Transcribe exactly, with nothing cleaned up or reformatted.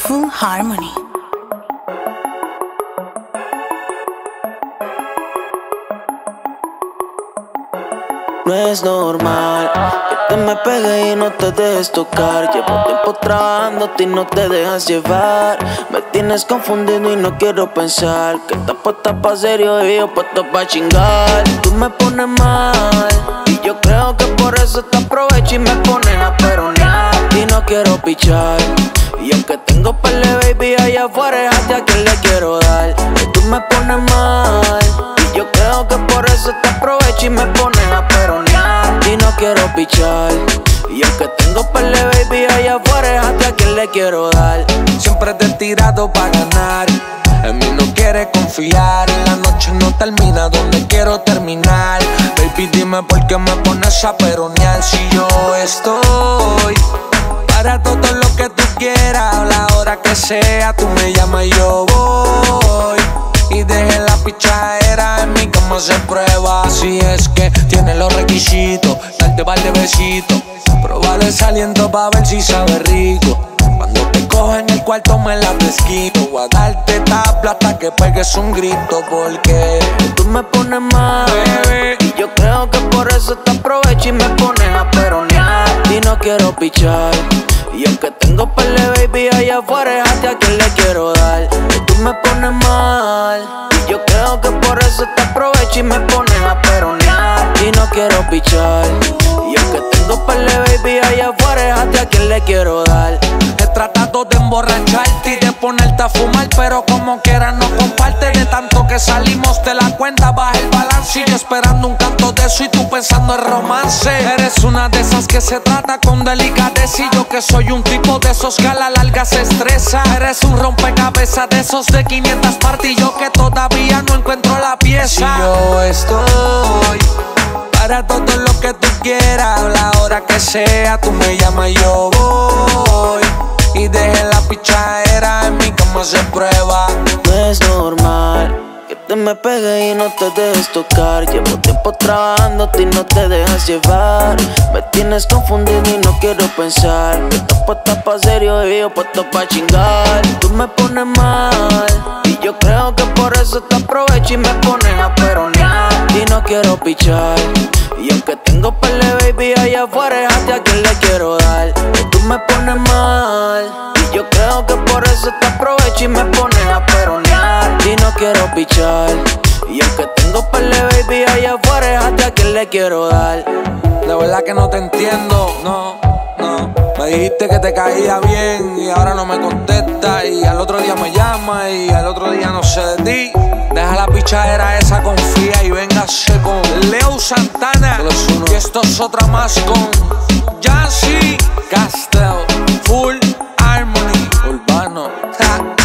Full Harmony. No es normal que te me pegues y no te dejes tocar. Llevo tiempo trabajándote y no te dejas llevar. Me tienes confundido y no quiero pensar que estás puesta pa' serio y yo puesto pa' chingar. Tú me pones mal y yo creo que por eso te aprovecho y me pones a peronear. Y no quiero pichar, y aunque tengo par de baby allá afuera, es a quien le quiero dar. Tú me pones mal y yo creo que por eso te aprovecho y me pones a peronear. Y no quiero pichar, y aunque tengo par de baby allá afuera, es a quien le quiero dar. Siempre te he tirado pa' ganar, en mí no quieres confiar. En la noche no termina donde quiero terminar. Baby, dime por qué me pones a peronear si yo estoy para todo lo que tú quieras. A la hora que sea, tú me llamas y yo voy. Y deje la pichadera, en mi cama se prueba. Si es que tiene los requisitos, darte par de besitos, probar el saliendo pa' ver si sabe rico. Cuando te cojo en el cuarto me la desquito. Voy a darte tabla hasta que pegues un grito. Porque tú me pones mal, bebé, y yo creo que por eso te aprovecho y me pones a peronear. Y no quiero pichar, y aunque tengo par de baby allá afuera, es a quien le quiero dar. Tú me pones mal, y yo creo que por eso te aprovecho y me pones a peronear. Y no quiero pichar, y aunque tengo par de baby allá afuera, es a quien le quiero dar. he tratado de emborracharte y de ponerte a fumar, pero como quieras no comparte. De tanto que salimos de la cuenta baja el balance, y yo esperando un canto de eso y tú pensando en romance. Eres una de esas que se trata con delicadeza, y yo que soy un tipo de esos que a la larga se estresa. Eres un rompecabezas de esos de quinientas partes, y yo que todavía no encuentro la pieza. Si yo estoy para todo lo que tú quieras, a la hora que sea, tú me llamas y yo voy. Y deje la pichadera, en mi cama se prueba. No es normal que te me pegues y no te dejes tocar. Llevo tiempo trabajándote y no te dejas llevar. Me tienes confundido y no quiero pensar que estás puesta pa' serio y yo puesto pa' chingar. Tú me pones mal, y yo creo que por eso te aprovecho y me pones a peronear. Y no quiero pichar, y aunque tengo par de baby allá afuera, es a quien le quiero dar. Tú me pones mal, y yo creo que por eso te aprovecho y me pones a peronear. Y no quiero pichar, y aunque tengo par de baby allá afuera, es a quien le quiero dar. De verdad que no te entiendo, no, no. Me dijiste que te caía bien y ahora no me contestas. Y al otro día me llamas y al otro día no sé de ti. Deja la pichadera esa, confía y véngase con Leo Santana. Y esto es otra más con Yancy Castel. Full Harmony Urbano. Ja.